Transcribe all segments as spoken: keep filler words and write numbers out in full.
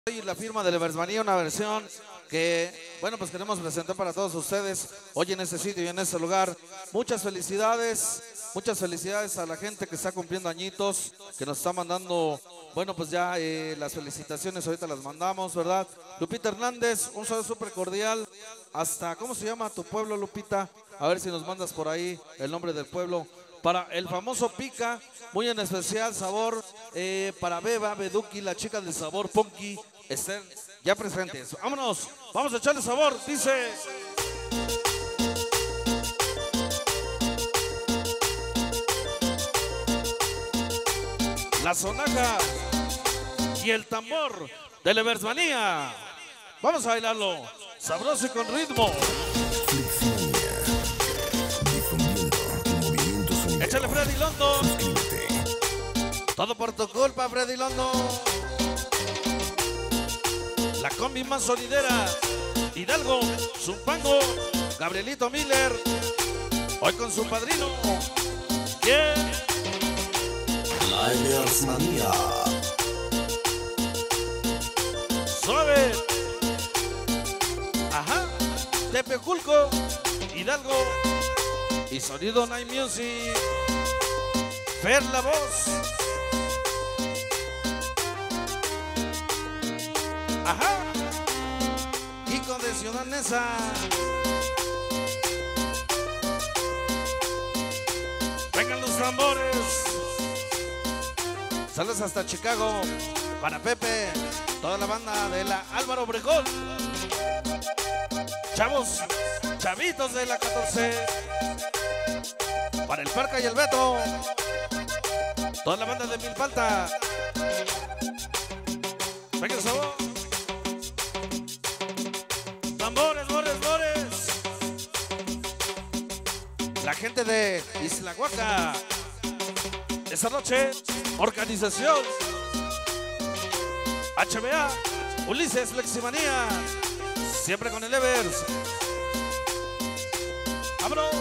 Y la firma de Eversmanía, una versión que, bueno, pues queremos presentar para todos ustedes hoy en este sitio y en este lugar. Muchas felicidades, muchas felicidades a la gente que está cumpliendo añitos, que nos está mandando, bueno, pues ya eh, las felicitaciones ahorita las mandamos, ¿verdad? Lupita Hernández, un saludo súper cordial hasta, ¿cómo se llama tu pueblo, Lupita? A ver si nos mandas por ahí el nombre del pueblo. Para el famoso Pica, muy en especial sabor, eh, para Beba, Beduki, la chica del sabor Punky, estén ya presentes. Vámonos, vamos a echarle sabor, dice. La sonaja y el tambor de la Eversmanía. Vamos a bailarlo, sabroso y con ritmo. Échale, Freddy Londo. Todo por tu culpa, Freddy Londo. La combi más sonidera. Hidalgo, Zumpango, Gabrielito Miller. Hoy con su padrino. Yeah. La Eversmanía. Suave. Ajá. Tepeculco, Hidalgo. Y sonido Night Music. Fer la voz. Ajá. Kiko de Ciudad Neza. Vengan los tambores. Saludos hasta Chicago. Para Pepe. Toda la banda de la Álvaro Obregón. Chavos. Chavitos de la catorce. Para el Parca y el Beto. Toda la banda de Milpalta. Venga el sabor. Tambores, bores, bores. La gente de Isla Huaca. Esta noche, organización H B A, Ulises Fleximanía. Siempre con el Evers. ¡Vámonos!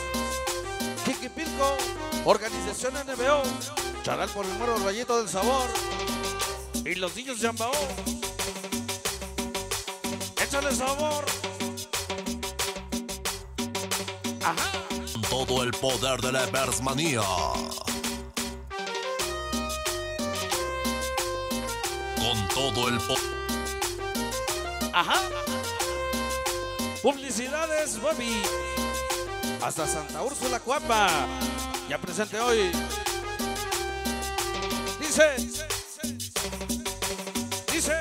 Pilco, organización N B O, Charal por el Moro Rayito del Sabor y los niños de Ambao. Échale sabor. Ajá. Todo el poder de la Eversmanía. Con todo el poder. Ajá. Publicidades, Bobby. Hasta Santa Úrsula, Cuapa. Ya presente hoy. Dice. Dice.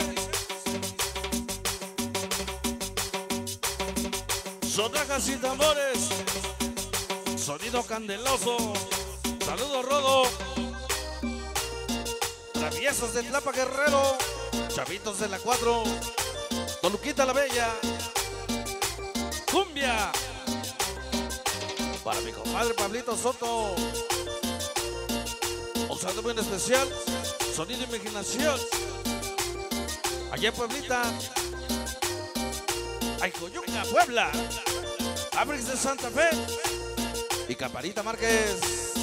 Sonajas y tambores. Sonido candeloso. Saludos, Rodo. Traviesos de Tlapa Guerrero. Chavitos de la cuatro. Toluquita la Bella. Cumbia. Para mi compadre Pablito Soto. Un saludo muy especial. Sonido Imaginación. Allá en Pueblita. Aycoyuca, Puebla. Abrix de Santa Fe. Y Caparita Márquez.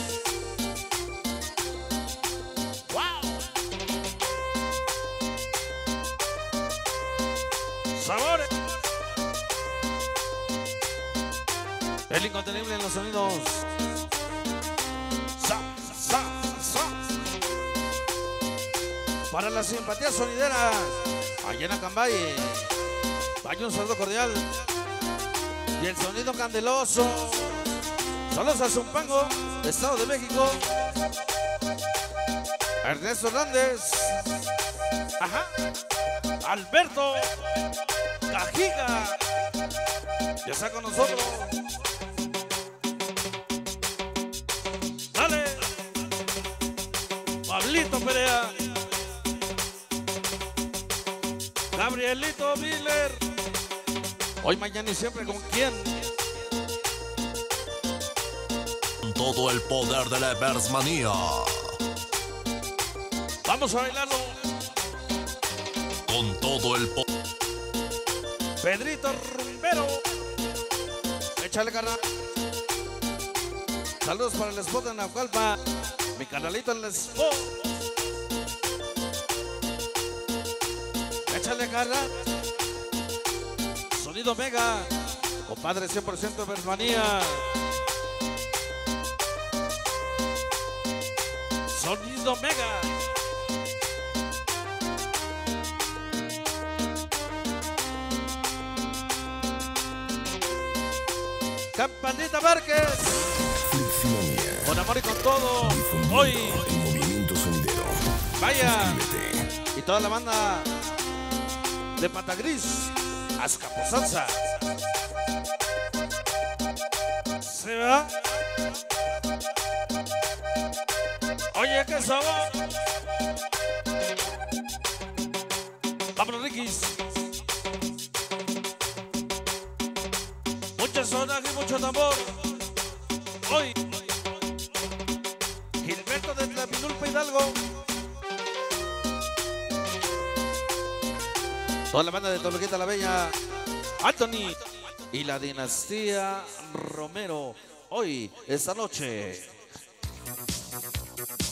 ¡Wow! Sabores. El incontenible en los sonidos. Sa, sa, sa. Para la simpatía sonidera. Allá en Acambay. Vaya un saludo cordial. Y el sonido candeloso. Saludos a Zumpango, Estado de México. Ernesto Hernández. Ajá. Alberto Cajiga. Ya está con nosotros. Dale. Pablito Perea. Gabrielito Miller. Hoy, mañana y siempre, ¿con quién? Todo el poder de la Eversmanía. Vamos a bailarlo. Con todo el poder. Pedrito Rumbero. Échale, carnal. Saludos para el spot de Naucalpa. Mi canalito el spot. échale cara. Sonido Mega, compadre cien por ciento Versmanía. Sonido Mega. Campanita Márquez. Fleximania. Con amor y con todo. Difundiendo Hoy. el movimiento sonidero. Vaya. Suscríbete. Y toda la banda de Patagris. Azcapotzalza. Se va. Oye, qué sabor. Vámonos, Rikis. Mucha sonaje y mucho tambor. Hoy. Gilberto de Tlapinulpa Hidalgo. Toda la banda de Toluquita la Bella. Anthony. Y la dinastía Romero. Hoy, esta noche.